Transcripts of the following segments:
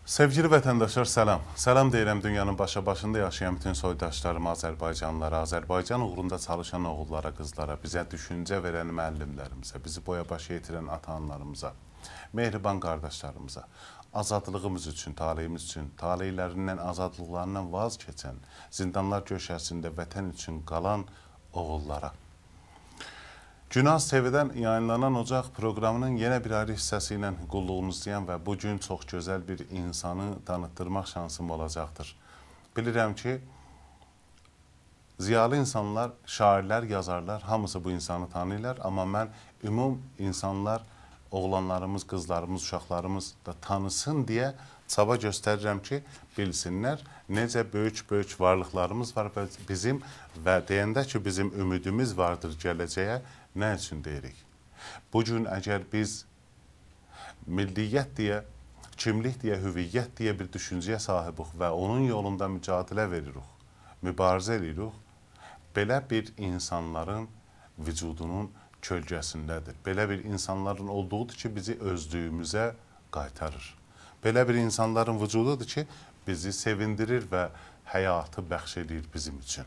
Sevgili vətəndaşlar, salam. Salam deyirəm dünyanın başında yaşayan bütün soydaşlarıma, Azərbaycanlılara, Azərbaycan uğrunda çalışan oğullara, qızlara, bizə düşüncə verən müəllimlərimizə, bizi boya-başı yetirən ata-analarımıza, mehriban qardaşlarımıza, azadlığımız üçün, taleyimiz üçün, taleylərindən, azadlıqlarından vaz keçən, zindanlar köşəsində vətən üçün qalan oğullara. Günaz TV-dən yayınlanan Ocaq proqramının yenə bir ayrı hissəsi ilə qulluğunuzdayam və bugün çox gözəl bir insanı tanıtdırmaq şansım olacaqdır. Bilirəm ki, ziyalı insanlar, şairlər, yazarlar, hamısı bu insanı tanıyırlar. Amma mən ümum insanlar, oğlanlarımız, qızlarımız, uşaqlarımız da tanısın deyə çaba göstərirəm ki, bilsinlər necə böyük varlıqlarımız var bizim və deyəndə ki, bizim ümidimiz vardır gələcəyə. Nə üçün deyirik? Bugün əgər biz milliyyət deyə, kimlik deyə, hüviyyət deyə bir düşüncəyə sahibik və onun yolunda mücadilə veririk, mübarizə edirik, belə bir insanların vücudunun kölgəsindədir. Belə bir insanların olduğudur ki, bizi özlüyümüzə qaytarır. Belə bir insanların vücududur ki, bizi sevindirir və həyatı bəxş edir bizim üçün.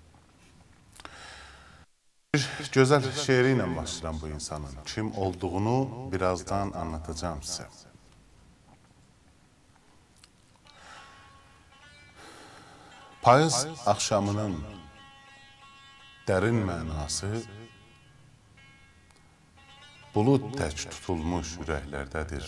Bir gözəl şeiri ilə başlayıram bu insanın. Kim olduğunu birazdan anlatacağım sizə. Payız axşamının dərin mənası bulud tək tutulmuş ürəklərdədir.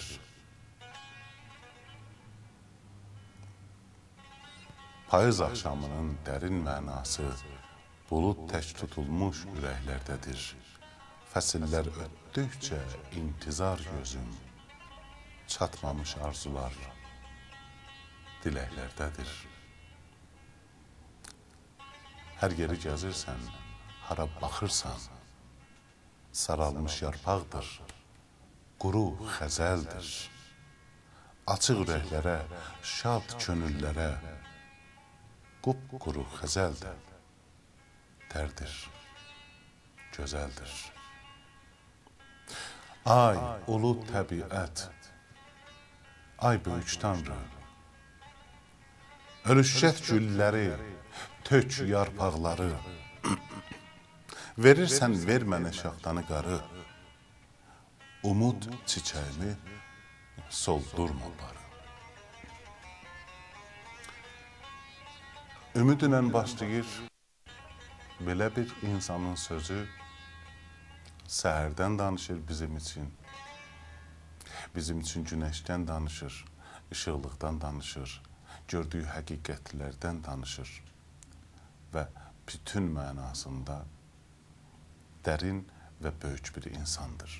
Payız axşamının dərin mənası bulud tək tutulmuş ürəklərdədir. Fəsillər ötdükcə intizar gözüm, çatmamış arzular diləklərdədir. Hər yeri gəzirsən, hara baxırsan, saralmış yarpaqdır, quru xəzəldir. Açıq ürəklərə, şad könüllərə, qupquru xəzəldir. Tərdir, gözəldir. Ay, ulu təbiət, ay böyük tanrı, ölüşcət gülləri, tök yarpaqları, verirsən ver mənə şaxtanı qarı, umud çiçəyimi soldurma barı. Ümidlə başlayır, belə bir insanın sözü səhərdən danışır bizim üçün. Bizim üçün günəşdən danışır, işıqlıqdan danışır, gördüyü həqiqətlərdən danışır və bütün mənasında dərin və böyük bir insandır.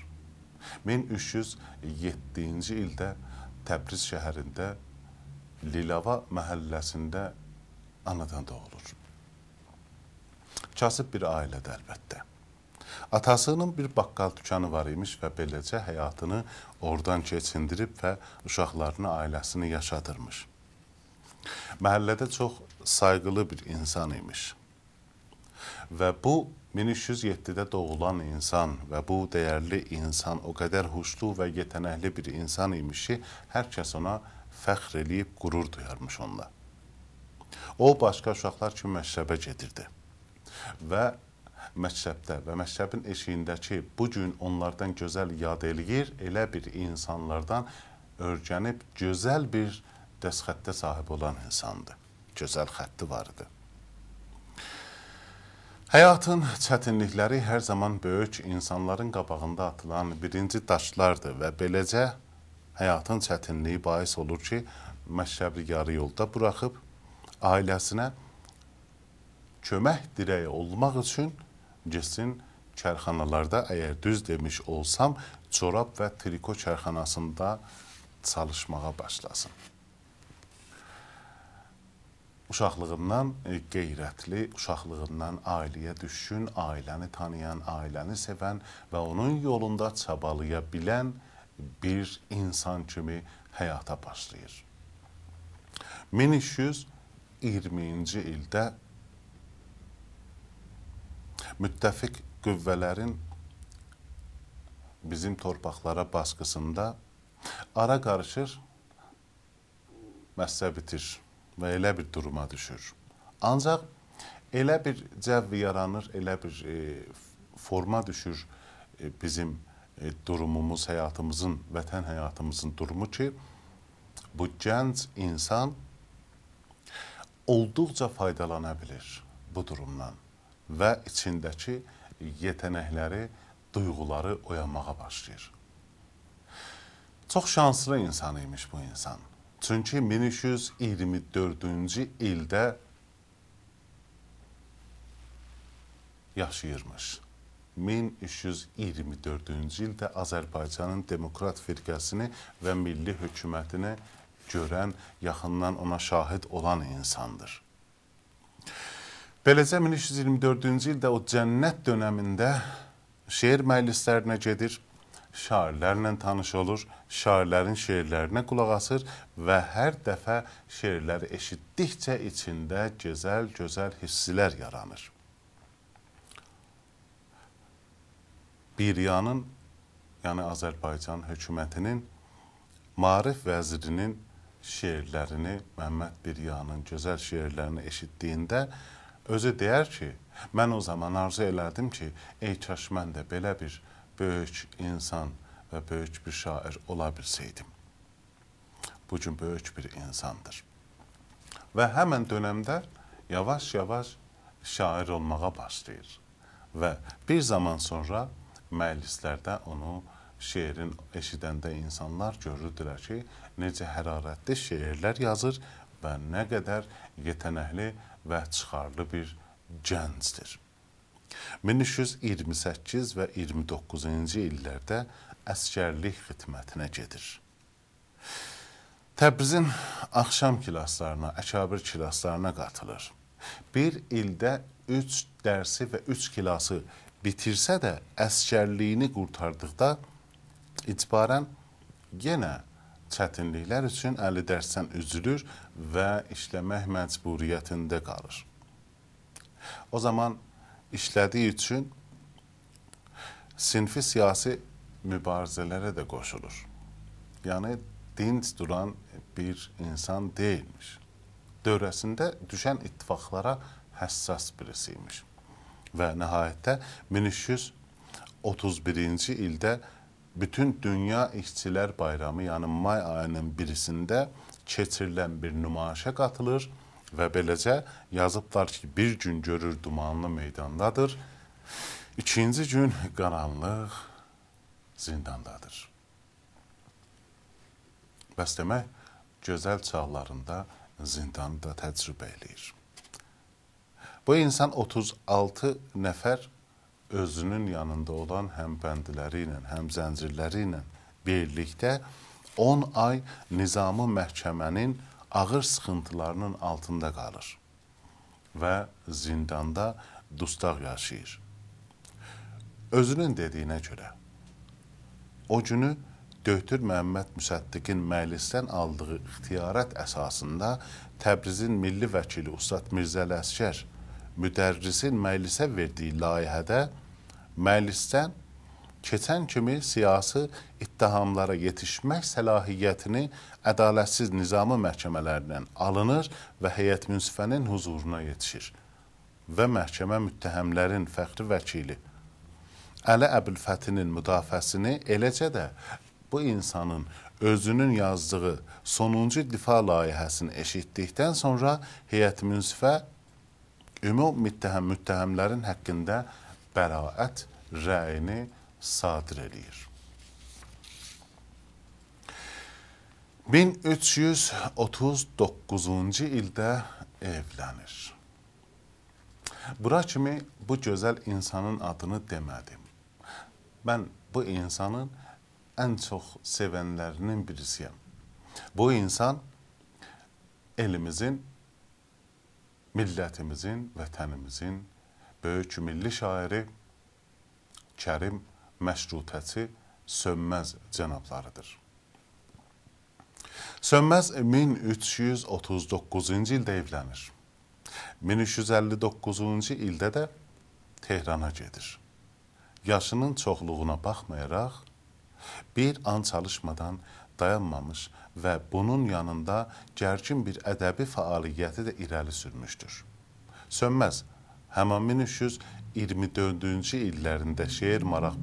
1307-ci ildə Təbriz şəhərində Lilava məhəlləsində anadan doğulur. Kasıb bir ailədə əlbəttə. Atasının bir baqqal dükanı var imiş və beləcə həyatını oradan keçindirib və uşaqlarını, ailəsini yaşadırmış. Məhəllədə çox sayğılı bir insan imiş. Və bu 1307-də doğulan insan və bu dəyərli insan o qədər huşlu və yetənəkli bir insan imiş ki, hər kəs ona fəxr eləyib, qürur duyarmış onunla. O, başqa uşaqlar kimi məktəbə gedirdi. Və məktəbdə və məktəbin eşiyindəki bugün onlardan gözəl yad eləyir, elə bir insanlardan örgənib gözəl bir dəsxəttə sahib olan insandır. Gözəl xətti vardı. Həyatın çətinlikləri hər zaman böyük insanların qabağında atılan birinci daşlardır və beləcə həyatın çətinliyi bais olur ki, məktəbi yarı yolda buraxıb ailəsinə kömək dirəyi olmaq üçün getsin kərxanalarda, əgər düz demiş olsam, çorab və triko kərxanasında çalışmağa başlasın. Uşaqlığından qeyrətli, uşaqlığından ailəyə düşkün, ailəni tanıyan, ailəni sevən və onun yolunda çabalaya bilən bir insan kimi həyata başlayır. 1320-ci ildə müttəfiq qüvvələrin bizim torpaqlara baskısında ara qarışır müəssisə bitir və elə bir duruma düşür. Ancaq elə bir cəvv yaranır, elə bir forma düşür bizim durumumuz, həyatımızın, vətən həyatımızın durumu ki, bu gənc insan olduqca faydalana bilir bu durumdan və içindəki yetenəkləri, duyğuları oyanmağa başlayır. Çox şanslı insan imiş bu insan. Çünki 1324-cü ildə yaşayırmış. 1324-cü ildə Azərbaycanın demokrat firqəsini və milli hökumətini görən, yaxından ona şahid olan insandır. Beləcə 1324-cü ildə o cənnət dönəmində şeir məclislərinə gedir, şairlərlə tanış olur, şairlərin şeirlərinə qulaq asır və hər dəfə şeirləri eşitdikcə içində gözəl hisslər yaranır. Biriyanın, yəni Azərbaycan hökumətinin Maarif vəzirinin şeirlərini, Məhəmməd Biriyanın gözəl şeirlərini eşitdiyində özü deyər ki, mən o zaman arzu elədim ki, ey kaş mən də belə bir böyük insan və böyük bir şair ola bilsəydim. Bu gün böyük bir insandır. Və həmən dönəmdə yavaş-yavaş şair olmağa başlayır. Və bir zaman sonra məclislərdə onu şeirin eşidəndə insanlar görürdülər ki, necə hərarətli şeirlər yazır və nə qədər yetenəkli və çıxarlı bir gəncdir. 1328 və 29-cu illərdə əskərlik xidmətinə gedir. Təbrizin axşam kilaslarına, Əkabir kilaslarına qatılır. Bir ildə 3 dərsi və 3 kilası bitirsə də əskərliyini qurtardıqda icbarən yenə çətinliklər üçün 50 dərsdən üzülür və işləmək məcburiyyətində qalır. O zaman işlədiyi üçün sinfi siyasi mübarizələrə də qoşulur. Yəni, dinc duran bir insan deyilmiş. Dövrəsində düşən ittifaqlara həssas birisiymiş. Və nəhayətdə 1331-ci ildə bütün Dünya İşçilər Bayramı, yəni may ayının birisində keçirilən bir nümayişə qatılır və beləcə yazıblar ki, bir gün görür dumanlı meydandadır, ikinci gün qaranlıq zindandadır. Bəs demək, gözəl çağlarında zindanı da təcrübə eləyir. Bu insan 36 nəfər özünün yanında olan həm bəndiləri ilə, həm zəncirləri ilə birlikdə 10 ay nizami məhkəmənin ağır sıxıntılarının altında qalır və zindanda dustaq yaşayır. Özünün dediyinə görə, o günü Döktür Məhəmməd Müsəddiqin məclisdən aldığı ixtiyarət əsasında Təbrizin milli vəkili Ustad Mirzəli Əsgər müdərrisin məclisə verdiyi layihədə məclisdən keçən kimi siyasi ittihamlara yetişmək səlahiyyətini ədalətsiz nizami məhkəmələrindən alınır və heyət münsifənin huzuruna yetişir. Və məhkəmə müttəhəmlərin fəxri vəkili Əli Əbülfətinin müdafiəsini, eləcə də bu insanın özünün yazdığı sonuncu difa layihəsini eşitdikdən sonra heyət münsifə müttəhəmlərin həqqində bəraət rəyini sadir edir. 1339-cu ildə evlənir. Bura kimi bu gözəl insanın adını demədim. Mən bu insanın ən çox sevənlərinin birisiyəm. Bu insan elimizin, millətimizin, vətənimizin böyük milli şairi, Kərim Məşrutəçi Sönməz cənablarıdır. Sönməz 1339-cu ildə evlənir. 1359-cu ildə də Tehrana gedir. Yaşının çoxluğuna baxmayaraq, bir an çalışmadan dayanmamış və bunun yanında gərgin bir ədəbi fəaliyyəti də irəli sürmüşdür. Sönməz həmin 1324-cü illərində şeirə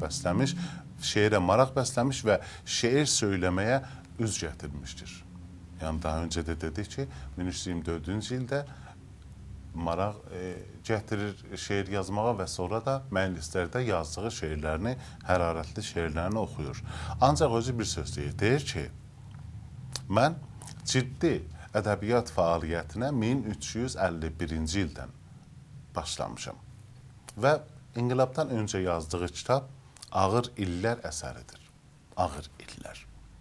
maraq bəsləmiş və şeir söyləməyə üz gətirmişdir. Yəni daha öncə də dedik ki, 1324-cü ildə maraq gətirir şeir yazmağa və sonra da məclislərdə yazdığı şeirlərini, hərarətli şeirlərini oxuyur. Ancaq özü bir söz deyir ki, mən ciddi ədəbiyyat fəaliyyətinə 1351-ci ildən başlamışam və İnqilabdan öncə yazdığı kitab Ağır İllər əsəridir. Ağır İllər.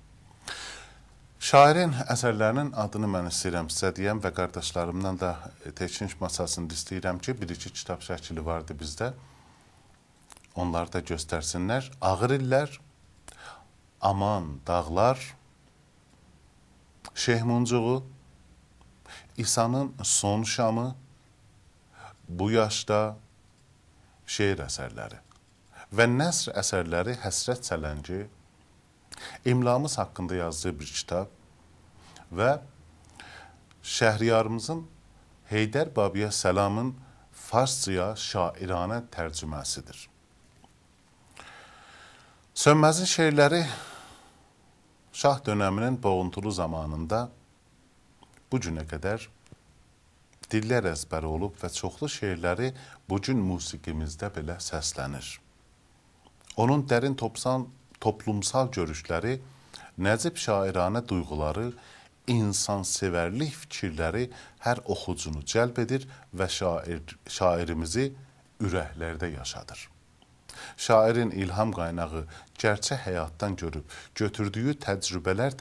Şairin əsərlərinin adını mən istəyirəm sizə deyəm və qardaşlarımdan da teşkil masasında istəyirəm ki, bir-iki kitab şəkili vardı bizdə. Onları da göstərsinlər. Ağır İllər, Aman Dağlar, Şehmuncuğu, İsa'nın Son Şamı, Bu Yaşda şeir əsərləri və nəsr əsərləri Həsrət Çələngi, İmlamız haqqında yazdığı bir kitab və Şəhriyarımızın Heydər Babiyə Səlamın farsçaya şairanə tərcüməsidir. Sönməzin şeirləri Şah dönəminin boğuntulu zamanında bu günə qədər dillər əzbəri olub və çoxlu şeirləri bugün musiqimizdə belə səslənir. Onun dərin toplumsal görüşləri, nəcib şairanə duyğuları, insansevərlik fikirləri hər oxucunu cəlb edir və şairimizi ürəklərdə yaşadır. Şairin ilham qaynağı gerçək həyatdan görüb, götürdüyü təcrübələr,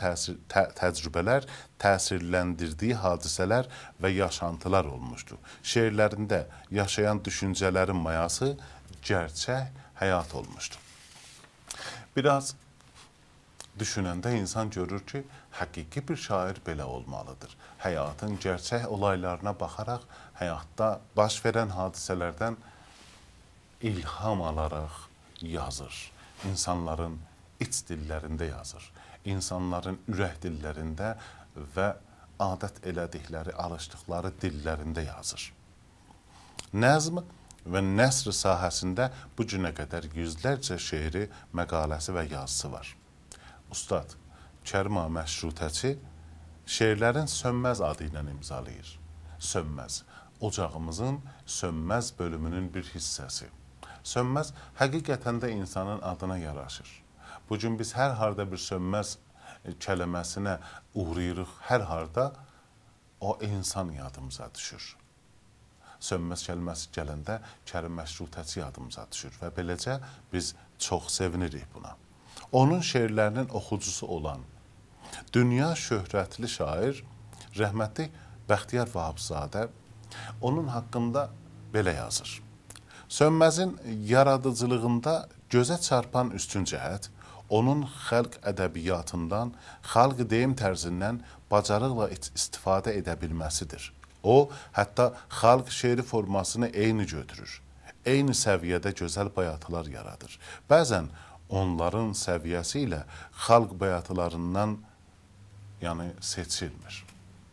təsirləndirdiyi hadisələr və yaşantılar olmuşdur. Şeirlərində yaşayan düşüncələrin mayası gerçək həyat olmuşdur. Biraz düşünəndə insan görür ki, həqiqi bir şair belə olmalıdır. Həyatın gerçək olaylarına baxaraq, həyatda baş verən hadisələrdən ilham alaraq yazır. İnsanların iç dillərində yazır. İnsanların ürək dillərində və adət elədikləri, alışdıqları dillərində yazır. Nəzm və nəsr sahəsində bu günə qədər yüzlərcə şeiri, məqaləsi və yazısı var. Ustad Kərima Məşrutəçi şeirlərin Sönməz adı ilə imzalayır. Sönməz, ocağımızın sönməz bölümünün bir hissəsi. Sönməz həqiqətən də insanın adına yaraşır. Bugün biz hər harda bir sönməz kəlməsinə uğrayırıq, hər harda o insan yadımıza düşür. Sönməz kəlməsi gələndə Kərim Məşrutəçi yadımıza düşür və beləcə biz çox sevinirik buna. Onun şeirlərinin oxucusu olan dünya şöhrətli şair rəhmətli Bəxtiyar Vahabzadə onun haqqında belə yazır. Sönməzin yaradıcılığında gözə çarpan üstün cəhət, onun xalq ədəbiyyatından, xalq deyim tərzindən bacarıqla istifadə edə bilməsidir. O, hətta xalq şeiri formasını eyni götürür. Eyni səviyyədə gözəl bayatılar yaradır. Bəzən onların səviyyəsi ilə xalq bayatılarından seçilmir.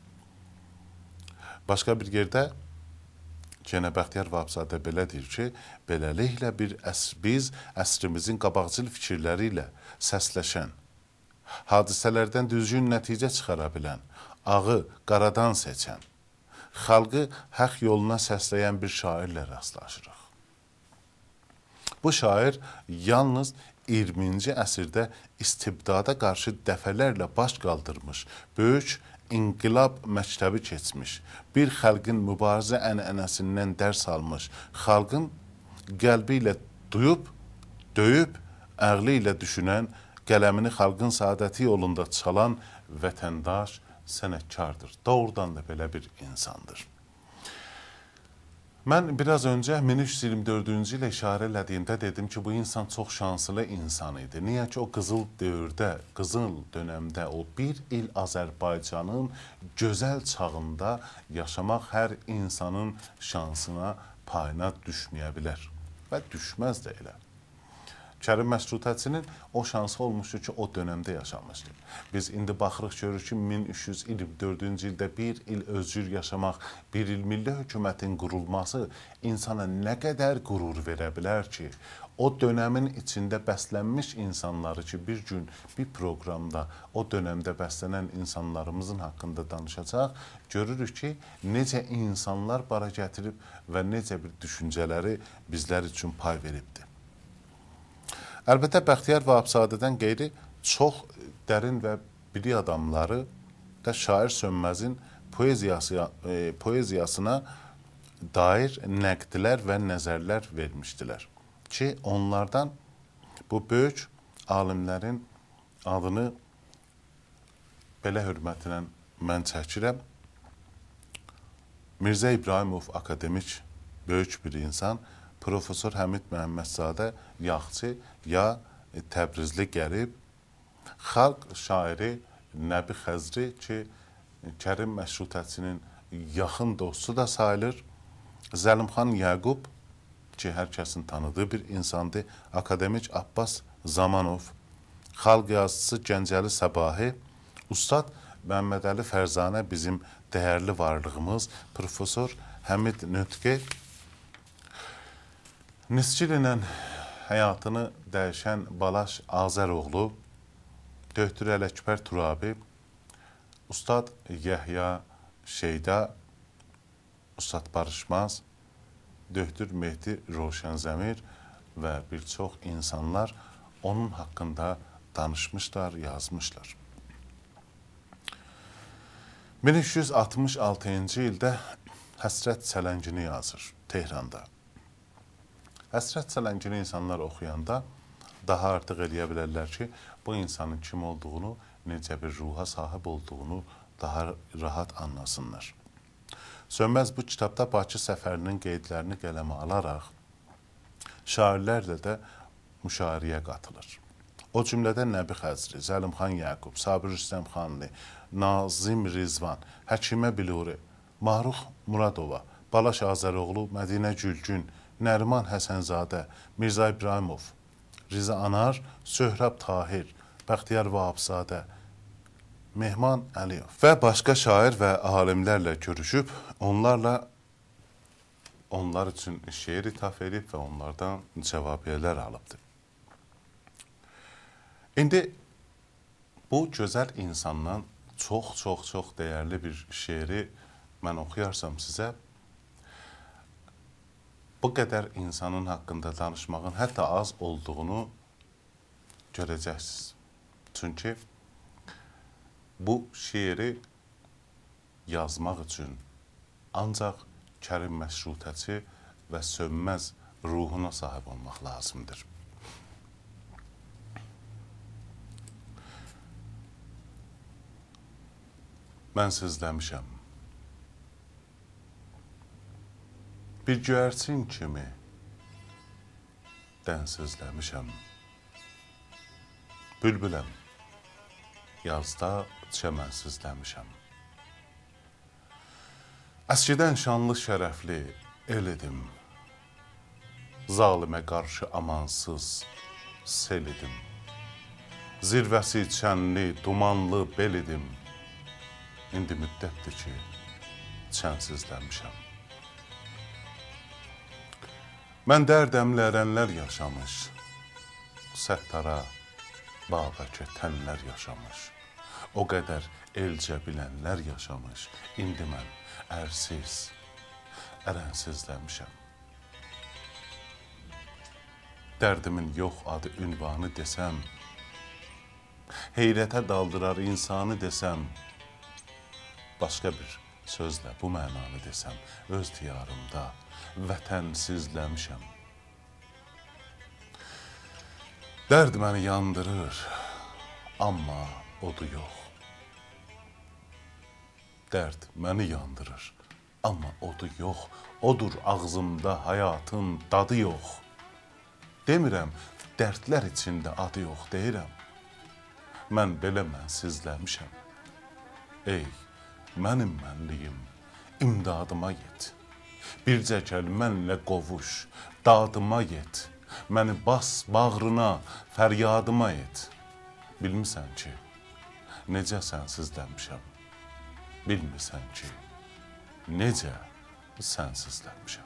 Başqa bir yerdə Yenə Bəxtiyar Vahabzadə belə deyir ki, beləliklə biz əsrimizin qabaqcıl fikirləri ilə səsləşən, hadisələrdən düzgün nəticə çıxara bilən, ağı qaradan seçən, xalqı haqq yoluna səsləyən bir şairlə rastlaşırıq. Bu şair yalnız 20-ci əsrdə istibdada qarşı dəfələrlə baş qaldırmış, böyük İnqilab məktəbi keçmiş, bir xalqın mübarizə ənənəsindən dərs almış, xalqın qəlbi ilə duyub, döyüb, əqli ilə düşünən, qələmini xalqın saadəti yolunda çalan vətəndaş sənətkardır. Doğrudan da belə bir insandır. Mən biraz öncə 1324-cü ilə işarə elədiyimdə dedim ki, bu insan çox şanslı insan idi. Niyə ki, o qızıl dövrdə, qızıl dönəmdə, o bir il Azərbaycanın gözəl çağında yaşamaq hər insanın şansına, payına düşməyə bilər və düşməz də elə. Kərim Məşrutəçinin o şansı olmuşdu ki, o dönəmdə yaşamışdı. Biz indi baxırıq, görürük ki, 1324-cü ildə bir il özgür yaşamaq, bir il milli hökumətin qurulması insana nə qədər qürur verə bilər ki, o dönəmin içində bəslənmiş insanları ki, bir gün bir proqramda o dönəmdə bəslənən insanlarımızın haqqında danışacaq, görürük ki, necə insanlar bara gətirib və necə bir düşüncələri bizlər üçün pay veribdir. Əlbəttə, Bəxtiyar Vahabzadədən qeyri çox dərin və bilik adamları da şair Sönməzin poeziyasına dair nəqdlər və nəzərlər vermişdilər ki, onlardan bu böyük alimlərin adını belə hörmətlə mən çəkirəm. Mirzə İbrahimov akademik böyük bir insan, Profesör Həmid Məhəmmədzadə Yaxçı ya Təbrizli gəlib, xalq şairi Nəbi Xəzri ki, Kərim Məşrutəçinin yaxın dostu da sayılır, Zəlimxan Yaqub ki, hər kəsin tanıdığı bir insandır, akademik Abbas Zamanov, xalq yazıcısı Gəncəli Səbahi, Ustad Məmmədəli Fərzanə bizim dəyərli varlığımız, Profesör Həmid Nötqi, Nisçil ilə həyatını dəyişən Balaş Azəroğlu, Döhtür Ələkbər Turabi, Ustad Yəhya Şeyda, Ustad Barışmaz, Döhtür Mehdi Roşənzəmir və bir çox insanlar onun haqqında danışmışlar, yazmışlar. 1366-cı ildə Həsrət Çələngini yazır Tehranda. Həsrət Çələngini insanlar oxuyanda daha artıq eləyə bilərlər ki, bu insanın kim olduğunu, necə bir ruha sahib olduğunu daha rahat anlasınlar. Sönməz bu kitabda Bakı səfərinin qeydlərini qələmə alaraq şairlərlə də müşairəyə qatılır. O cümlədə Nəbi Xəzri, Zəlimxan Yaqub, Sabir Rüstəmxanlı, Nazim Rizvan, Həkimə Biluri, Mahrux Muradova, Balaş Azəroğlu, Mədinə Gülgün, Nəriman Həsənzadə, Mirzə İbrahimov, Riza Anar, Söhrəb Tahir, Bəxtiyar Vahabzadə, Mehman Əliyev və başqa şair və alimlərlə görüşüb, onlar üçün şeir ithaf edib və onlardan cavabiyələr alıbdır. İndi bu gözəl insandan çox dəyərli bir şeiri mən oxuyarsam sizə, bu qədər insanın haqqında danışmağın hətta az olduğunu görəcəksiniz. Çünki bu şeiri yazmaq üçün ancaq Kərim Məşrutəçi və sönməz ruhuna sahib olmaq lazımdır. Mən sizləmişəm. Bir göyərçin kimi dənsizləmişəm. Bülbüləm, yazda çəmənsizləmişəm. Əskidən şanlı şərəfli el idim. Zalimə qarşı amansız sel idim. Zirvəsi çənli, dumanlı bel idim. İndi müddətdir ki, çənsizləmişəm. Mən dərdəmlə ərənlər yaşamış, səttara, bağdakı tənlər yaşamış, o qədər elcə bilənlər yaşamış, indi mən ərsiz, ərənsizləmişəm. Dərdimin yox adı ünvanı desəm, heyrətə daldırar insanı desəm, başqa bir sözlə bu mənanı desəm, öz diyarımda vətənsizləmişəm. Dərd məni yandırır, amma odu yox. Dərd məni yandırır, amma odu yox. Odur ağzımda həyatın dadı yox. Demirəm, dərdlər içində adı yox, deyirəm. Mən belə mənsizləmişəm. Ey, mənim mənliyim, imdadıma yet. Bircə gəl mənlə qovuş, dadıma yet. Məni bas bağrına, fəryadıma et. Bilmirsən ki, necə sənsizlənmişəm. Bilmirsən ki, necə sənsizlənmişəm.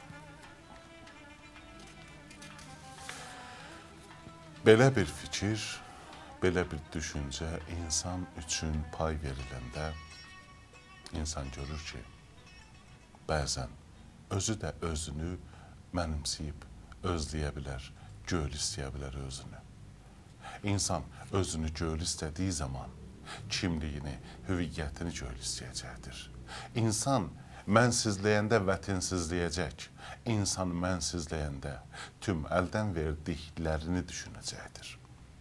Belə bir fikir, belə bir düşüncə insan üçün pay veriləndə insan görür ki, bəzən özü də özünü mənimsəyib özləyə bilər, göl istəyə bilər özünü. İnsan özünü göl istədiyi zaman kimliyini, hüviyyətini göl istəyəcəkdir. İnsan mənsizləyəndə vətənsizləyəcək. İnsan mənsizləyəndə tüm əldən verdiklərini düşünəcəkdir.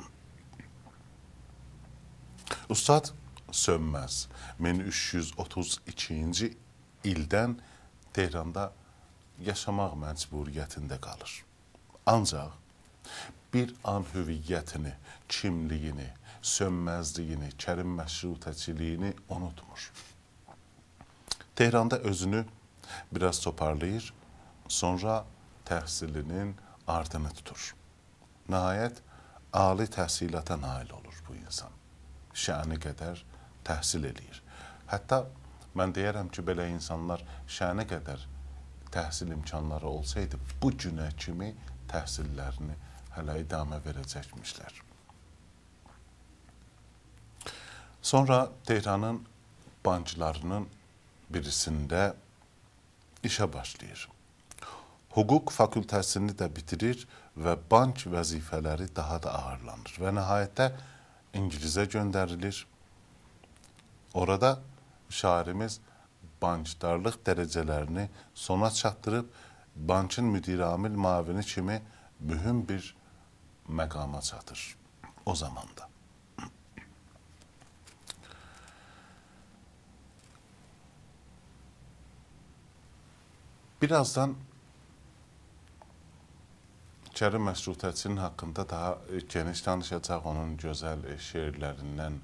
Ustad Sönməz 1332-ci ildən Tehranda yaşamaq məcburiyyətində qalır. Ancaq bir an hüviyyətini, kimliyini, sönməzliyini, Kərim məşrutəçiliyini unutmur. Tehranda özünü biraz toparlayır, sonra təhsilinin ardını tutur. Nəhayət, ali təhsilata nail olur bu insan. Şəni qədər təhsil eləyir. Hətta mən deyərəm ki, belə insanlar şəni qədər təhsil imkanları olsaydı, bu günə kimi təhsillərini hələ idamə verəcəkmişlər. Sonra Tehranın banklarının birisində işə başlayır. Hüquq fakültəsini də bitirir və bank vəzifələri daha da ağırlanır. Və nəhayətdə İngilizə göndərilir. Orada şairimiz bankdarlıq dərəcələrini sona çatdırıb, bankın müdiramil mavini kimi mühüm bir məqama çatır o zamanda. Birazdan Kərim Məşrutəçinin haqqında daha geniş danışacaq, onun gözəl şeirlərindən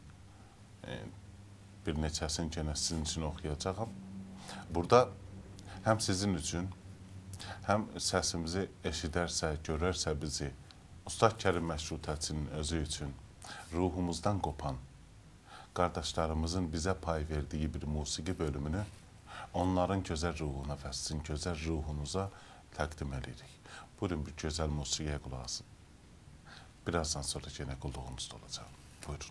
bir neçəsini gənə sizin üçün oxuyacağım. Burada həm sizin üçün, həm səsimizi eşidərsə, görərsə bizi, Ustad Kərim Məşrutəçinin özü üçün ruhumuzdan qopan qardaşlarımızın bizə pay verdiyi bir musiqi bölümünü onların gözəl ruhuna və sizin gözəl ruhunuza təqdim edirik. Buyurun, bir gözəl musiqiyə qulaq asın. Birazdan sonra yenə qulluğunuzda olacaq. Buyurun.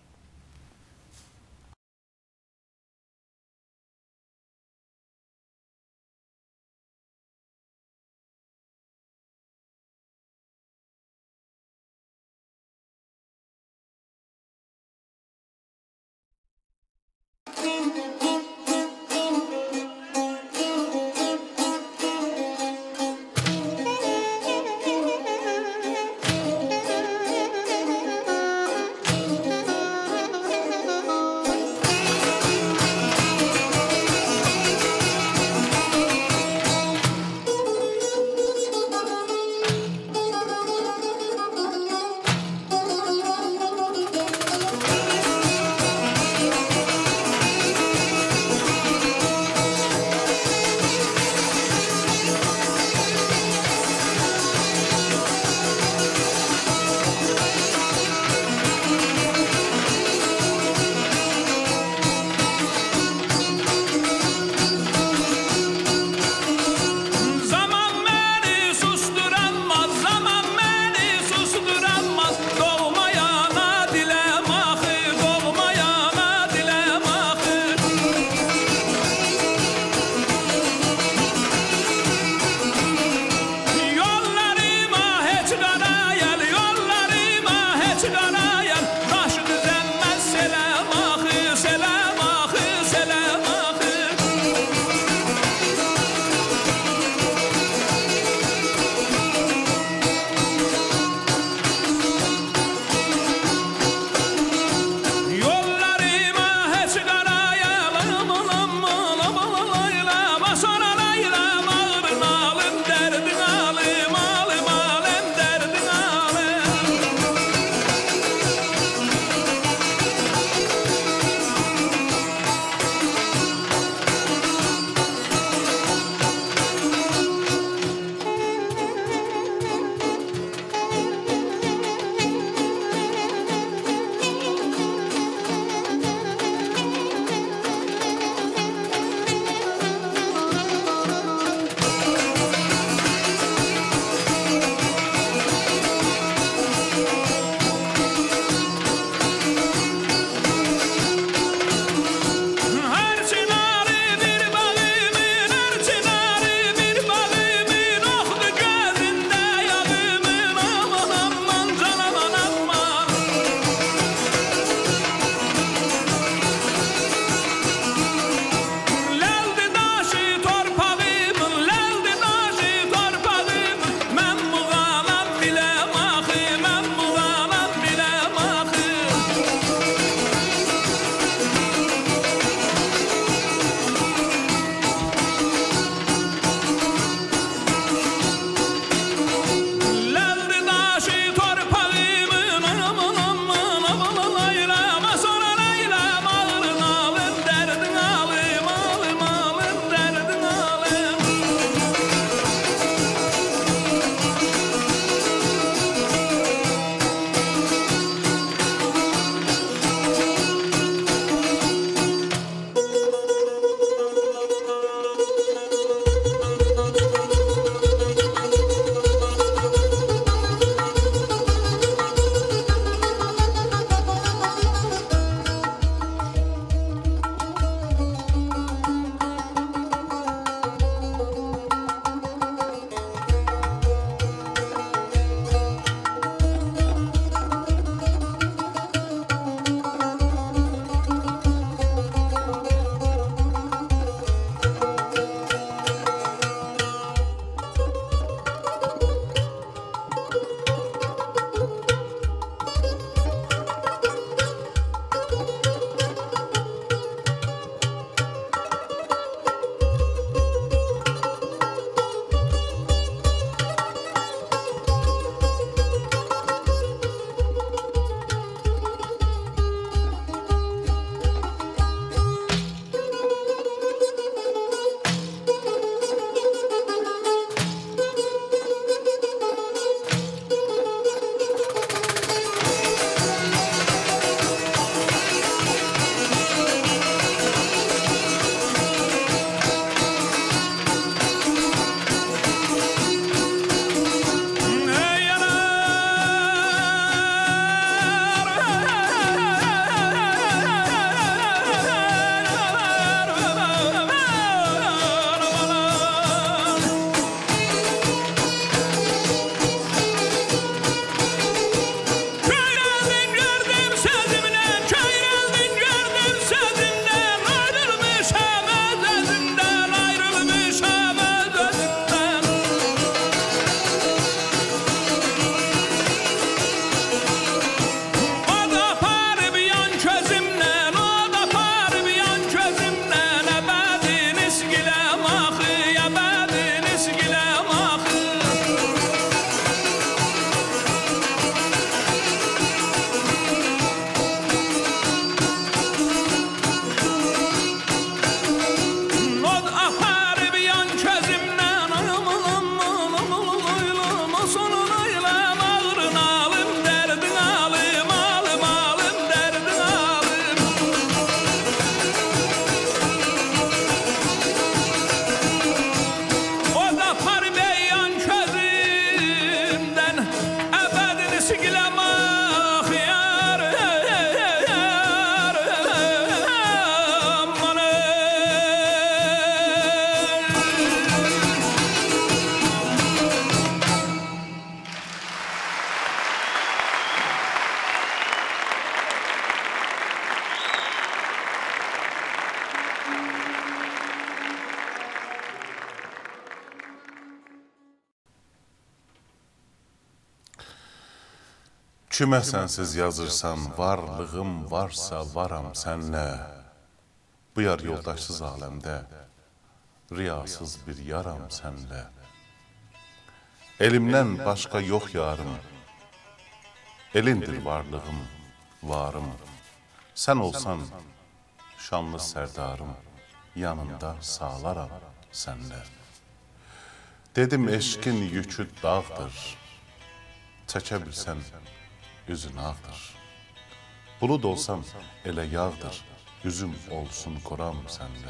Kimə sənsiz yazırsan, varlığım varsa varam sənlə. Bu yar yoldaşsız aləmdə, riyasız bir yaram sənlə. Elimdən başqa yox yarım, elindir varlığım, varım. Sən olsan şanlı sərdarım, yanında sağlaram sənlə. Dedim eşkin yükü dağdır, çəkə bilsən üzün ağdır. Bulud olsam elə yağdır, üzüm olsun qoram sənlə.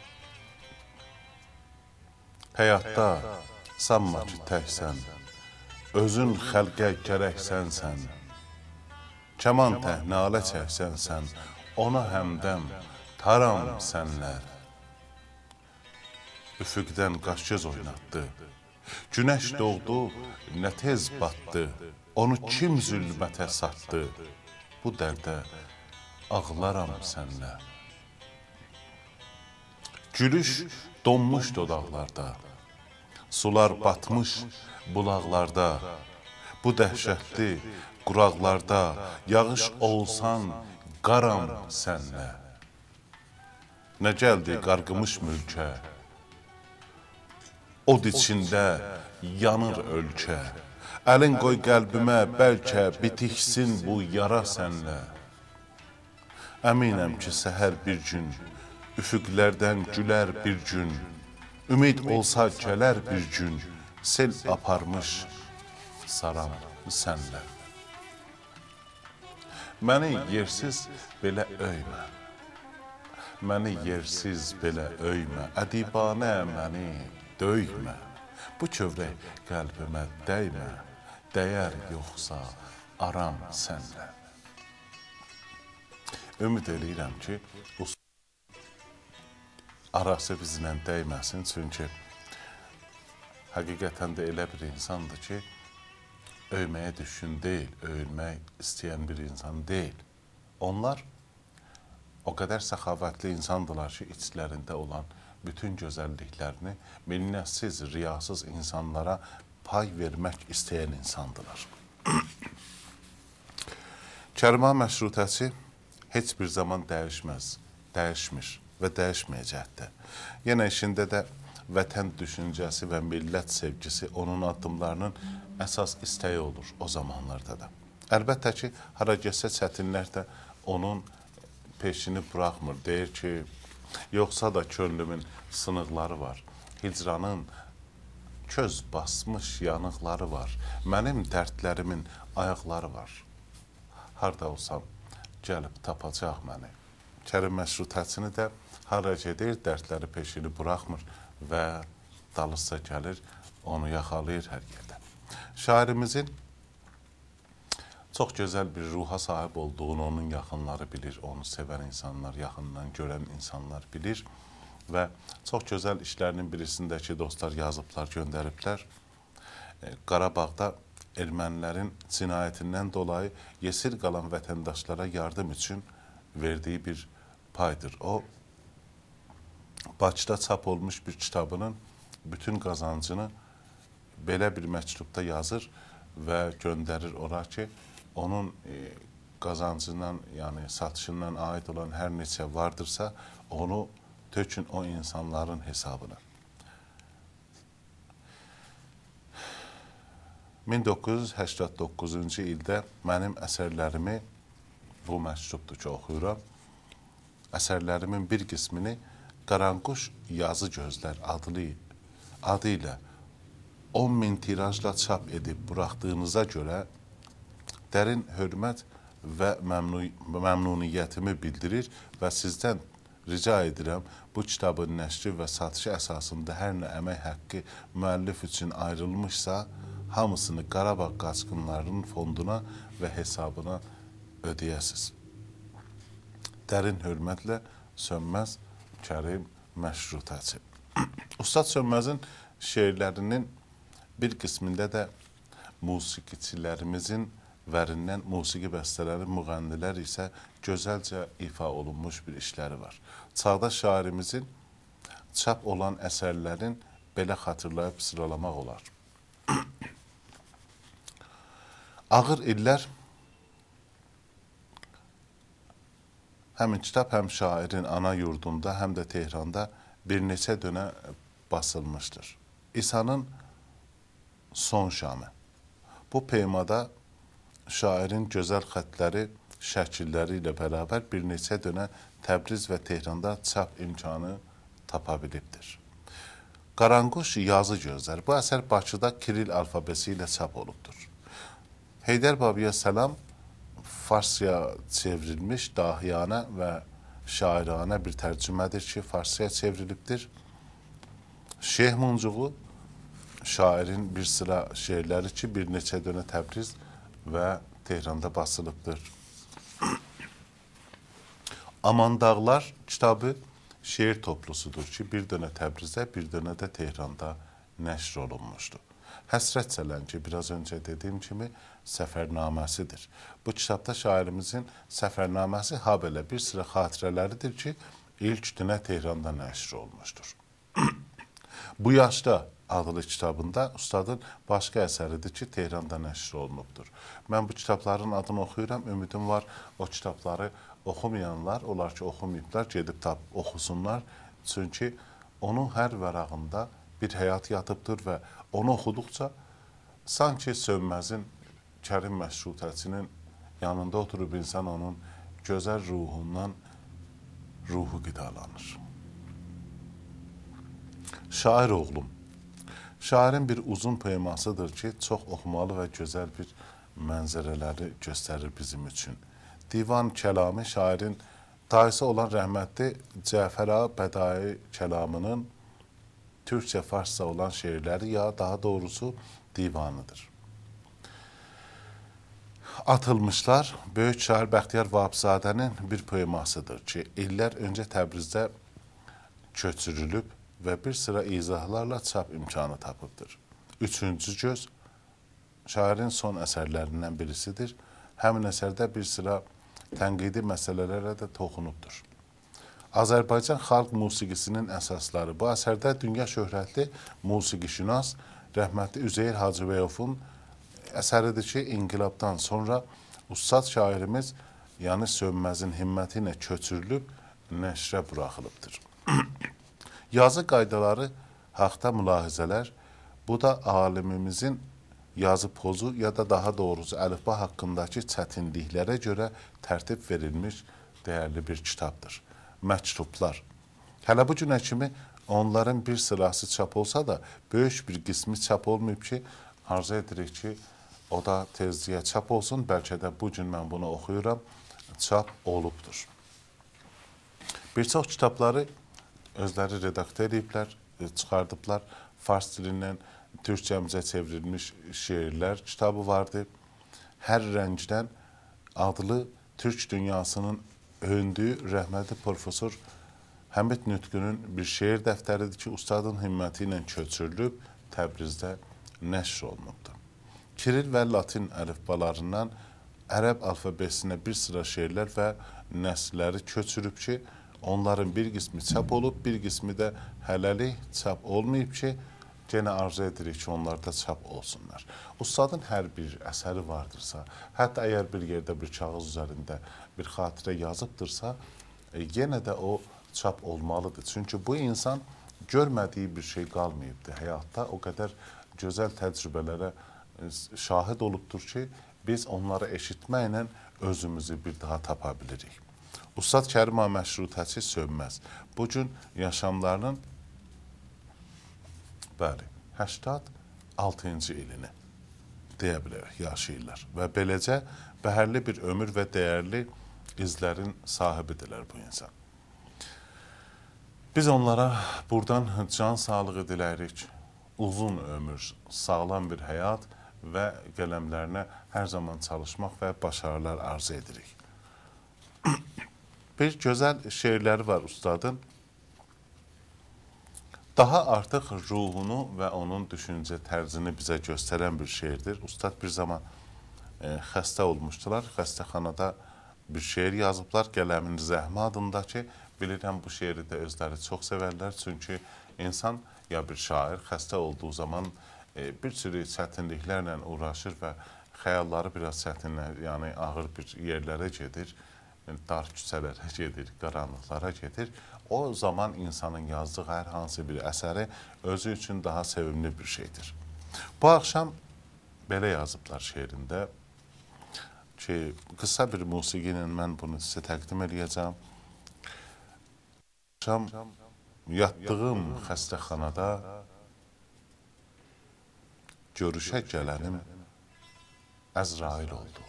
Həyatda sanma ki təksən, özün xəlqə gərəksənsən. Kəman təhnalə çəksənsən, ona həmdəm taram sənlə. Üfüqdən qaş göz oynatdı, günəş doğdu, nə tez batdı. Onu kim zülmətə satdı, bu dərdə ağlaram sənlə. Gülüş donmuş dodaqlarda, sular batmış bulaqlarda. Bu dəhşətli quraqlarda, yağış olsan qaram sənlə. Nə gəldi qarqımış mülkə, od içində yanır ölkə. Əlin qoy qəlbimə, bəlkə bitiksin bu yara sənlə. Əminəm ki, səhər bir gün, üfüqlərdən gülər bir gün. Ümid olsa gələr bir gün, sel aparmış saram sənlə. Məni yersiz belə öymə, məni yersiz belə öymə. Ədibanə məni döymə, bu kövrək qəlbimə dəymə. Dəyər yoxsa aram sənlə. Ümid eləyirəm ki, bu arası bizlə dəyməsin. Çünki həqiqətən də elə bir insandır ki, öyməyə düşkün deyil, öyülmək istəyən bir insan deyil. Onlar o qədər səxavətli insandırlar ki, içlərində olan bütün gözəlliklərini minnətsiz, riyasız insanlara pay vermək istəyən insandırlar. Kərima məşrutəsi heç bir zaman dəyişməz, dəyişmir və dəyişməyəcəkdir. Yenə işində də vətən düşüncəsi və millət sevgisi onun addımlarının əsas istəyi olur o zamanlarda da. Əlbəttə ki, hara getsə çətinlər də onun peşini buraxmır. Deyir ki, yoxsa da könlümün sınıqları var, hicranın köz basmış yanıqları var, mənim dərdlərimin ayaqları var. Harada olsam, gəlib tapacaq məni. Kərim məşrutəsini də hara gedir, dərdləri peşini buraxmır və dalısca gəlir, onu yaxalayır hər yerdə. Şairimizin çox gözəl bir ruha sahib olduğunu onun yaxınları bilir, onu sevən insanlar, yaxından görən insanlar bilir və çox gözəl işlərinin birisindəki dostlar yazıblar, göndəriblər. Qarabağda ermənilərin cinayətindən dolayı yesir qalan vətəndaşlara yardım üçün verdiyi bir paydır. O, Bakıda çap olmuş bir kitabının bütün qazancını belə bir məktubda yazır və göndərir ora ki, onun qazancından, yəni satışından aid olan hər neçə vardırsa, onu tökün o insanların hesabına. 1989-cu ildə mənim əsərlərimi, bu məktubdur ki, oxuyuram, əsərlərimin bir qismini Qaranquş Yazı Gözlər adı ilə 10.000 tirajla çap edib buraxdığınıza görə dərin hörmət və məmnuniyyətimi bildirir və sizdən rica edirəm, bu kitabın nəşri və satışı əsasında hər nə əmək haqqı müəllif üçün ayrılmışsa, hamısını Qarabağ qaçqınlarının fonduna və hesabına ödəyəsiz. Dərin hörmətlə Sönməz Kərim Məşrutəçi. Ustad Sönməzin şeirlərinin bir qismində də musiqiçilərimizin vərindən musiqi bəstələri, müğənnilər isə gözəlcə ifa olunmuş bir işləri var. Çağdaş şairimizin çap olan əsərlərin belə xatırlayıb sıralamaq olar. Ağır illər Həmin kitab həm şairin ana yurdunda, həm də Tehranda bir neçə dönə basılmışdır. İsa'nın son şamı. Bu poemada şairin gözəl xətləri, şəkilləri ilə bərabər bir neçə dönə Təbriz və Tehranda çap imkanı tapa bilibdir. Qaranquş yazı gözlər. Bu əsər Bakıda Kiril alfabesi ilə çap olubdur. Heydər Babaya Səlam Farsça çevrilmiş dahiyanə və şairanə bir tərcümədir ki, Farsçaya çevrilibdir. Şeyh Muncuğu şairin bir sıra şeirləri ki, bir neçə dönə Təbriz və Tehranda basılıbdır. Aman Dağlar kitabı şeir toplusudur ki, bir dönə Təbrizdə, bir dönə də Tehranda nəşr olunmuşdur. Həsrət Çələngi, biraz öncə dediyim kimi, səfərnaməsidir. Bu kitabda şairimizin səfərnaməsi ha belə bir sıra xatirələridir ki, ilk dönə Tehranda nəşr olmuşdur. Bu yaşda adlı kitabında ustadın başqa əsəridir ki, Tehranda nəşr olunubdur. Mən bu kitabların adını oxuyuram, ümidim var o kitabları oxumayanlar, onlar ki, oxumayıblar, gedib oxusunlar. Çünki onun hər vərağında bir həyat yatıbdır və onu oxuduqca sanki Sönməzin, Kərim Məşrutəçinin yanında oturub insan onun gözəl ruhundan ruhu qidalanır. Şair oğlum. Şairin bir uzun poemasıdır ki, çox oxumalı və gözəl bir mənzərələri göstərir bizim üçün. Divan Kəlamı şairin dayısı olan rəhmətli Cəfər Ağa Bədai Kəlamının Türkçə, Farsça olan şeirləri ya daha doğrusu divanıdır. Atılmışlar böyük şair Bəxtiyar Vahabzadənin bir poemasıdır ki, illər öncə Təbrizdə köçürülüb və bir sıra izahlarla çap imkanı tapıbdır. Üçüncü göz şairin son əsərlərindən birisidir. Həmin əsərdə bir sıra tənqidi məsələlərə də toxunubdur. Azərbaycan xalq musiqisinin əsasları. Bu əsərdə dünya şöhrətli musiqişünas rəhmətli Üzeyir Hacıbəyovun əsəridir ki, inqilabdan sonra ustad şairimiz, yəni Sönməzin himməti ilə köçürülüb, nəşrə buraxılıbdır. Yazı qaydaları haqda mülahizələr, bu da alimimizin yazı pozu ya da daha doğrusu əlifba haqqındakı çətinliklərə görə tərtib verilmiş dəyərli bir kitabdır. Məktublar. Hələ bu günə kimi onların bir sırası çap olsa da, böyük bir qismi çap olmayıb ki, arzu edirik ki, o da tezliyə çap olsun. Bəlkə də bu gün mən bunu oxuyuram, çap olubdur. Bir çox kitabları özləri redaktə ediblər, çıxardıblar. Fars dilindən Türkçəmizə çevrilmiş şeirlər kitabı vardı. Hər rəngdən adlı Türk dünyasının öyündüyü rəhmətli profesor Həmid Nütqünün bir şeir dəftəridir ki, ustadın himməti ilə köçürülüb, Təbrizdə nəşr olunubdur. Kiril və Latin əlifbalarından ərəb alfabesinə bir sıra şeirlər və nəsrləri köçürüb ki, onların bir qismi çap olub, bir qismi də hələlik çap olmayıb ki, yenə arzu edirik ki, onlar da çap olsunlar. Ustadın hər bir əsəri vardırsa, hətta əgər bir yerdə bir kağız üzərində bir xatirə yazıbdırsa, yenə də o çap olmalıdır. Çünki bu insan görmədiyi bir şey qalmayıbdır həyatda. O qədər gözəl təcrübələrə şahid olubdur ki, biz onları eşitməklə özümüzü bir daha tapa bilirik. Ustad Kərim Ağa Məşrutəçi Sönməz bu gün yaşamlarının 86-cı ilini deyə bilərək yaşayırlar və beləcə bəhərli bir ömür və dəyərli izlərin sahibidirlər bu insan. Biz onlara buradan can sağlığı diləyirik, uzun ömür, sağlam bir həyat və qələmlərinə hər zaman çalışmaq və başarılar arzu edirik. Bir gözəl şeirləri var ustadın. Daha artıq ruhunu və onun düşüncə tərzini bizə göstərən bir şeirdir. Ustad bir zaman xəstə olmuşdular. Xəstəxanada bir şeir yazıblar. Qələmin Zəhmə adındakı. Bilirəm bu şeiri də özləri çox sevərlər. Çünki insan ya bir şair xəstə olduğu zaman bir sürü çətinliklərlə uğraşır və xəyalları biraz çətinlər, yəni ağır bir yerlərə gedir. dar küçələrə gedir, qaranlıqlara gedir. O zaman insanın yazdığı hər hansı bir əsəri özü üçün daha sevimli bir şeydir. Bu axşam belə yazıblar şeirində ki, qısa bir musiqi ilə mən bunu sizə təqdim edəcəm. Axşam yatdığım xəstəxanada görüşə gələnim Əzrail oldu.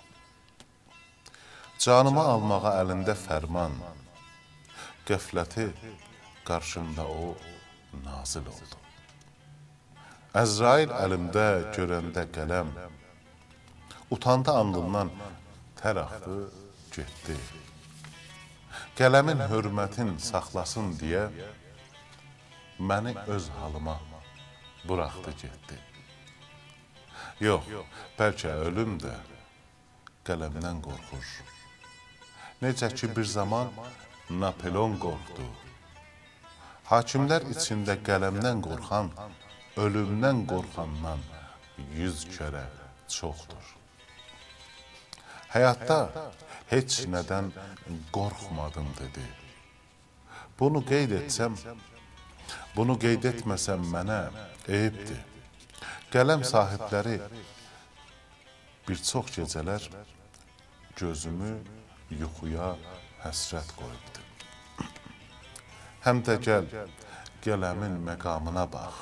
Canımı almağa əlində fərman, qəfləti qarşımda o nazil oldu. Əzrail əlimdə görəndə qələm, utandı andımdan tər axdı, getdi. Qələmin hörmətin saxlasın deyə məni öz halıma buraxdı, getdi. Yox, bəlkə ölüm də qələmdən qorxur. Necə ki bir zaman Napoleon qorxdu. Hakimlər içində qələmdən qorxan, ölümdən qorxandan 100 kərə çoxdur. Həyatda heç nədən qorxmadım dedi. Bunu qeyd etsəm, bunu qeyd etməsəm mənə eyibdir. Qələm sahibləri bir çox gecələr gözümü yuxuya həsrət qoyubdu. Həm də gəl, qələmin məqamına bax.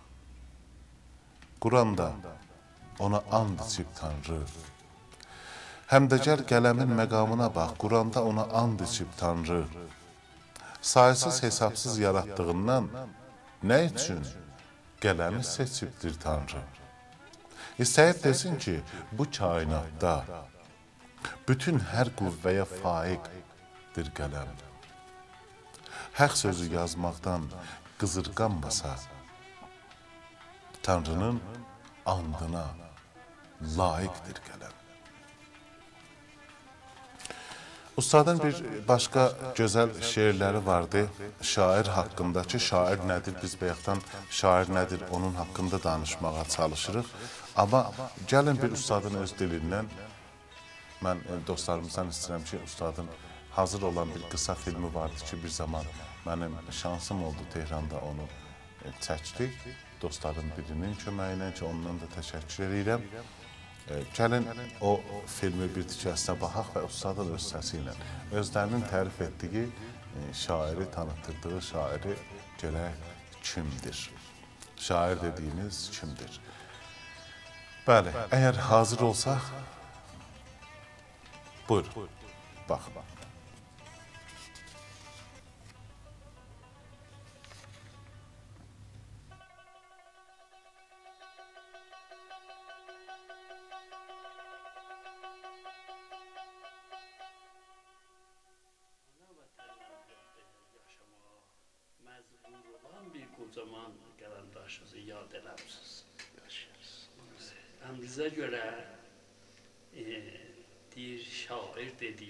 Quranda ona and içib Tanrı. Həm də gəl, qələmin məqamına bax. Quranda ona and içib Tanrı. Saysız hesabsız yaratdığından nə üçün qələmi seçibdir Tanrı? İstəyib desin ki, bu kainatda bütün hər qüvvəyə faiqdir qələm. Həq sözü yazmaqdan qızırqanmasa, Tanrının andına layiqdir qələm. Ustadın bir başqa gözəl şeirləri vardı. Şair haqqındakı, şair nədir? Biz bayaqdan şair nədir? Onun haqqında danışmağa çalışırıq. Amma gəlin bir ustadın öz dilindən, mən dostlarımızdan istəyirəm ki, ustadın hazır olan bir qısa filmi vardı ki, bir zaman mənim şansım oldu Tehranda onu çəkdik. Dostların birinin köməyi ilə ki, ondan da təşəkkür edirəm. Gəlin o filmi bir tikəsinə baxaq və ustadın öz səsi ilə özlərinin tərif etdiyi şairi, tanıtdırdığı şairi görək kimdir? Şair dediyimiz kimdir? Bəli, əgər hazır olsaq, buyurun, baxın. Bir kocaman qarandaşınızı yad eləmişsiniz. Əmrizə görə deyir şair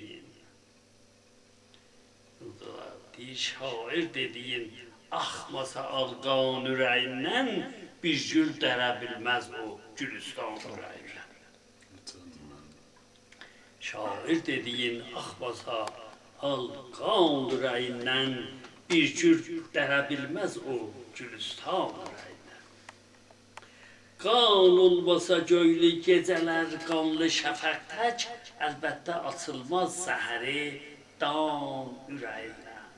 dediyin axmasa alqan ürəyindən bir gül dərə bilməz o Gülüstan ürəyindən. Şair dediyin axmasa alqan ürəyindən bir gül dərə bilməz o Gülüstan ürəyindən. Qan olmasa göylü gecələr, qanlı şəfəq tək, əlbəttə açılmaz səhəri dan ürəyindən.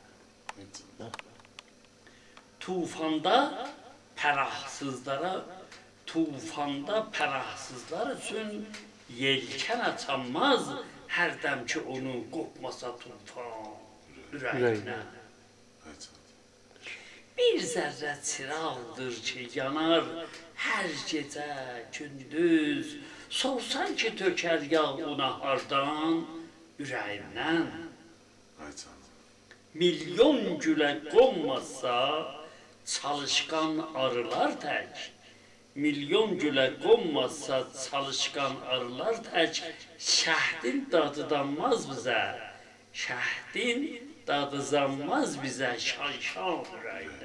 Tufanda pərahsızlar üçün yelkən açanmaz, hərdəm ki onu qopmasa tufan ürəyindən. Bir zərrə çıraqdır ki yanar hər gecə, gündüz, sorsan ki tökər yağ ona hardan ürəyindən. Milyon gülə qonmazsa çalışqan arılar tək, milyon gülə qonmazsa çalışqan arılar tək, şəhdin dadıdanmaz bizə, şəhdin dadıdanmaz bizə şan ürəyindən.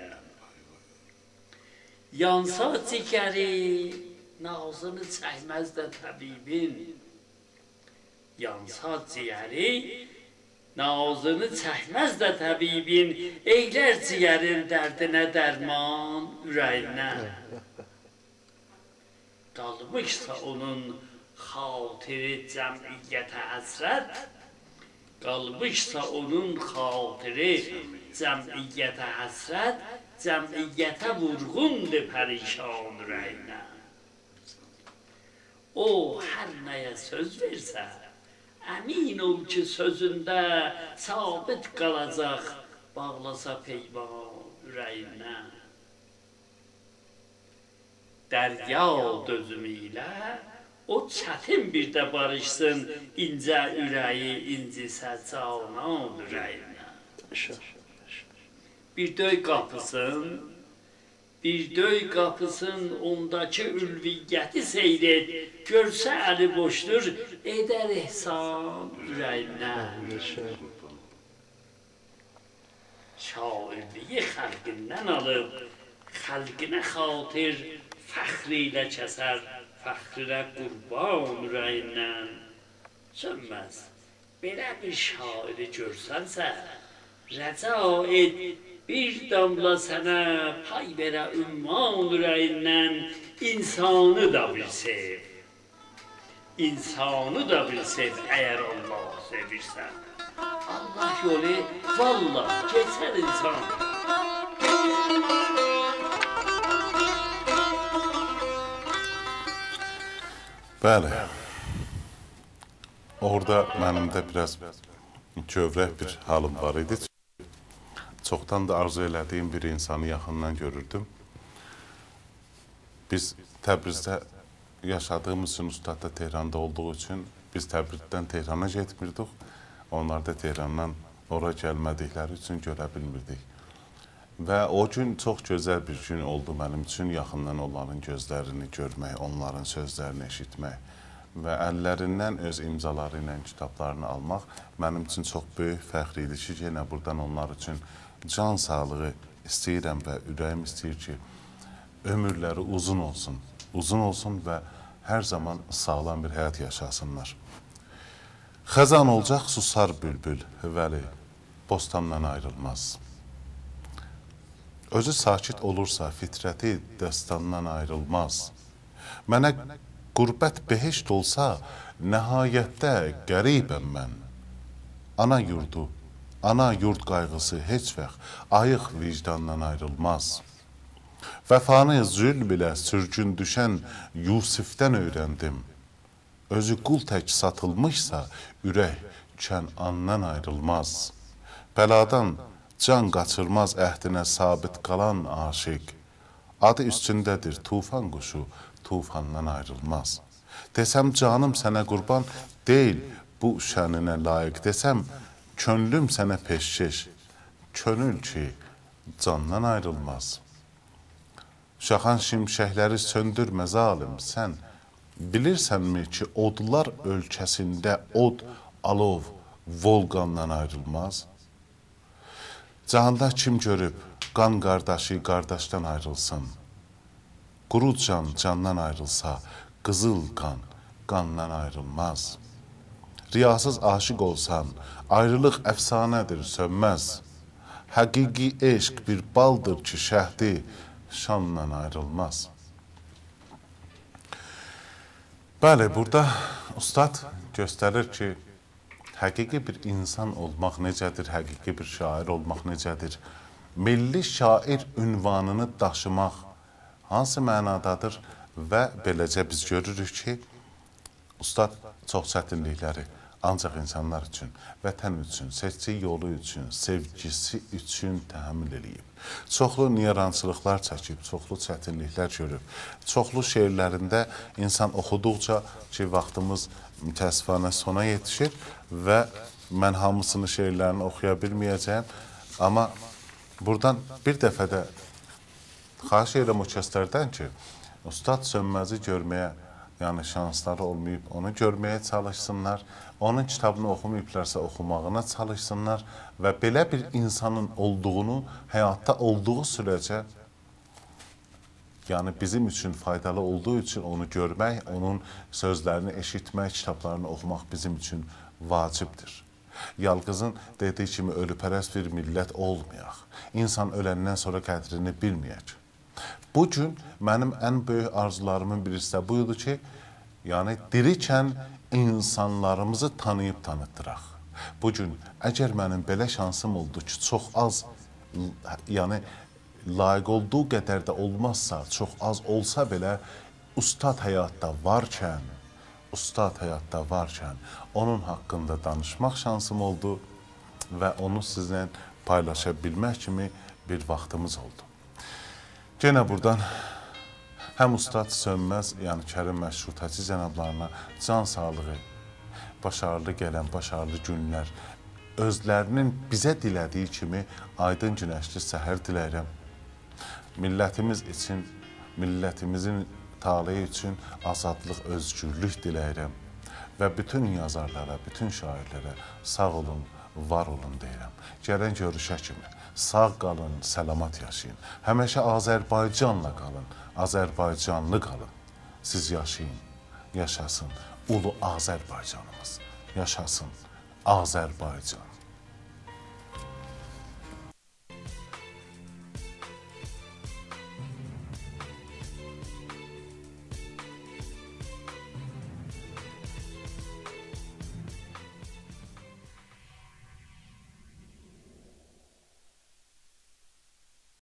Yansa cigəri, nazını çəkməz də təbibin. Yansa cigəri, nazını çəkməz də təbibin, eylər ciyərin dərdinə dərman ürəyinə. Qalmışsa onun xatiri cəmiyyətə həsrət, qalmışsa onun xatiri cəmiyyətə həsrət, cəmiyyətə vurğundur pərişan ürəyinə. O, hər nəyə söz versə, əmin ol ki, sözündə sabit qalacaq, bağlasa peyman ürəyinə. Dərya dözümü ilə o çətin bir də barışsın, incə ürəyi incisə canan ürəyinə. Bir döy qapısın, ondakı ülviyyəti seyr et, görsə əli boşdur, edər ehsan ürəyinə. Şairliyi xəlqindən alıb, xəlqinə xatir, fəxri ilə kəsər, fəxrinə qurban ürəyindən. Sönməz, belə bir şairi görsənsə, rəca et, bir damla sənə pay verə ümman ürəyindən, insanı da bir sev. İnsanı da bir sev, əgər Allah sevirsən. Allah yolu, vallah, keçər insan. Bəli, orada mənim də biraz kövrək bir halım var idi. Çoxdan da arzu elədiyim bir insanı yaxından görürdüm. Biz Təbrizdə yaşadığımız üçün, Ustad da Tehranda olduğu üçün biz Təbrizdən Tehrana getmirdik. Onlar da Tehrandan ora gəlmədikləri üçün görə bilmirdik. Və o gün çox gözəl bir gün oldu mənim üçün, yaxından onların gözlərini görmək, onların sözlərini eşitmək və əllərindən öz imzaları ilə kitablarını almaq mənim üçün çox böyük fəxr idi ki, yenə buradan onlar üçün can sağlığı istəyirəm və ürəyim istəyir ki, ömürləri uzun olsun və hər zaman sağlam bir həyat yaşasınlar. Xəzan olacaq, susar bülbül, vəli, bostandan ayrılmaz. Özü sakit olursa, fitrəti dəstandan ayrılmaz. Mənə qürbət behişt olsa, nəhayətdə qəribəm mən. Ana yurdu, ana yurd qayğısı heç vaxt ayıq vicdandan ayrılmaz. Vəfanı zülm ilə sürgün düşən Yusifdən öyrəndim. Özü qul tək satılmışsa, ürək Kənandan ayrılmaz. Bəladan can qaçırmaz əhdinə sabit qalan aşiq. Adı üstündədir tufan quşu, tufandan ayrılmaz. Desəm canım sənə qurban deyil, bu şəninə layiq. Desəm könlüm sənə peşkeş, könül ki candan ayrılmaz. Şaxan şimşəkləri söndürmə zalim sən. Bilirsənmi ki odlar ölkəsində od, alov, volqandan ayrılmaz? Cahanda kim görüb qan qardaşı qardaşdan ayrılsın? Quru can candan ayrılsa, qızıl qan qandan ayrılmaz. Riyasız aşıq olsan, ayrılıq əfsanədir, sönməz. Həqiqi eşq bir baldır ki, şəhdi şandan ayrılmaz. Bəli, burada ustad göstərir ki, həqiqi bir insan olmaq necədir, həqiqi bir şair olmaq necədir? Milli şair ünvanını daşımaq hansı mənadadır? Və beləcə biz görürük ki, ustad çox çətinlikləri ancaq insanlar üçün, vətən üçün, seçdiyi yolu üçün, sevgisi üçün təhəmmül edib. Çoxlu niyarançılıqlar çəkib, çoxlu çətinliklər görüb. Çoxlu şeirlərində insan oxuduqca ki, vaxtımız mütəəssifanə sona yetişir və mən hamısını şeirlərini oxuya bilməyəcəyim. Amma buradan bir dəfə də xahiş edirəm o kəslərdən ki, Ustad Sönməzi görməyə, yəni şansları olmayıb, onu görməyə çalışsınlar. Onun kitabını oxumayıblarsa oxumağına çalışsınlar və belə bir insanın olduğunu, həyatda olduğu sürəcə, yəni bizim üçün faydalı olduğu üçün onu görmək, onun sözlərini eşitmək, kitablarını oxumaq bizim üçün vacibdir. Yalqızın dediyi kimi ölüpərəst bir millət olmayaq. İnsan öləndən sonra qədrini bilməyək. Bu gün mənim ən böyük arzularımın birisi də buydu ki, yəni dirikən insanlarımızı tanıyıb tanıtdıraq. Bu gün əgər mənim belə şansım oldu ki, çox az, yəni layiq olduğu qədər də olmazsa, çox az olsa belə, ustad həyatda varkən, onun haqqında danışmaq şansım oldu və onu sizlə paylaşa bilmək kimi bir vaxtımız oldu. Yenə buradan həm Ustad Sönməz, yəni Kərim Məşrutəçi cənablarına can sağlığı, başarılı gələn, başarılı günlər, özlərinin bizə dilədiyi kimi aydın günəşli səhər diləyirəm. Millətimiz üçün, millətimizin taleyi üçün azadlıq, özgürlük diləyirəm. Və bütün yazarlara, bütün şairlərə sağ olun, var olun deyirəm. Gələn görüşə kimi sağ qalın, səlamat yaşayın. Həmişə Azərbaycanla qalın, Azərbaycanlı qalın. Siz yaşayın, yaşasın ulu Azərbaycanımız. Yaşasın Azərbaycan.